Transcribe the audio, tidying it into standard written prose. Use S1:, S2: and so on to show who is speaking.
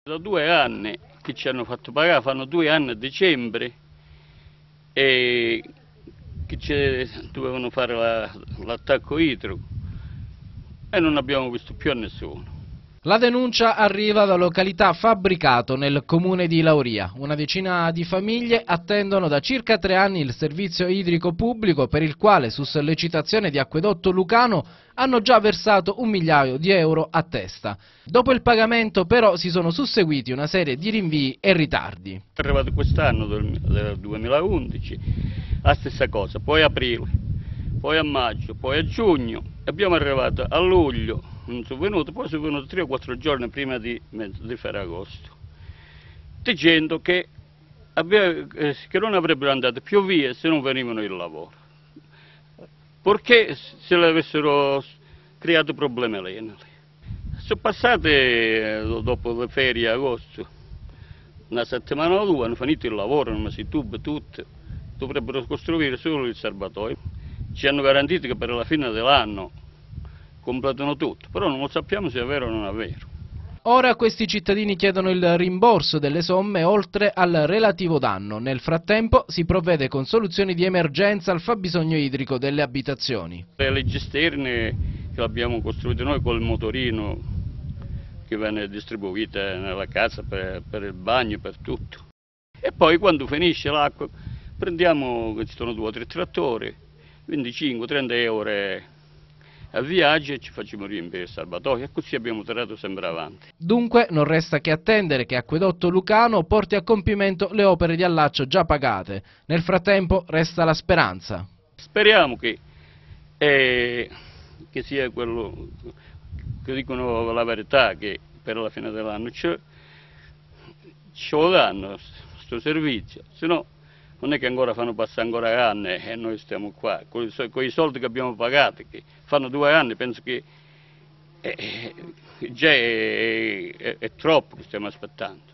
S1: Da 2 anni che ci hanno fatto pagare, fanno 2 anni a dicembre e che dovevano fare l'attacco idrico e non abbiamo visto più a nessuno.
S2: La denuncia arriva da località Fabbricato nel comune di Lauria. Una decina di famiglie attendono da circa 3 anni il servizio idrico pubblico per il quale su sollecitazione di Acquedotto Lucano hanno già versato 1 migliaio di euro a testa. Dopo il pagamento però si sono susseguiti una serie di rinvii e ritardi.
S1: È arrivato quest'anno del 2011 la stessa cosa, poi aprile, poi a maggio, poi a giugno, abbiamo arrivato a luglio. Non sono venuto, poi sono venuto 3 o 4 giorni prima di Ferragosto, dicendo che non avrebbero andato più via se non venivano il lavoro, perché se le avessero creato problemi all'Enel. Sono passate, dopo le ferie agosto, una settimana o due, hanno finito il lavoro, hanno messo i tubi tutti, dovrebbero costruire solo il serbatoio. Ci hanno garantito che per la fine dell'anno completano tutto, però non lo sappiamo se è vero o non è vero.
S2: Ora questi cittadini chiedono il rimborso delle somme oltre al relativo danno. Nel frattempo si provvede con soluzioni di emergenza al fabbisogno idrico delle abitazioni.
S1: Le leggi esterne che abbiamo costruito noi col motorino che viene distribuita nella casa per il bagno, per tutto. E poi quando finisce l'acqua prendiamo, ci sono 2 o 3 trattori, 25-30 euro a viaggio e ci facciamo riempire il serbatoio e così abbiamo tirato sempre avanti.
S2: Dunque non resta che attendere che Acquedotto Lucano porti a compimento le opere di allaccio già pagate. Nel frattempo resta la speranza.
S1: Speriamo che sia quello che dicono la verità, che per la fine dell'anno ce lo danno questo servizio, se no non è che ancora fanno passare ancora anni e noi stiamo qua, con i soldi che abbiamo pagato, che fanno 2 anni, penso che già è troppo che stiamo aspettando.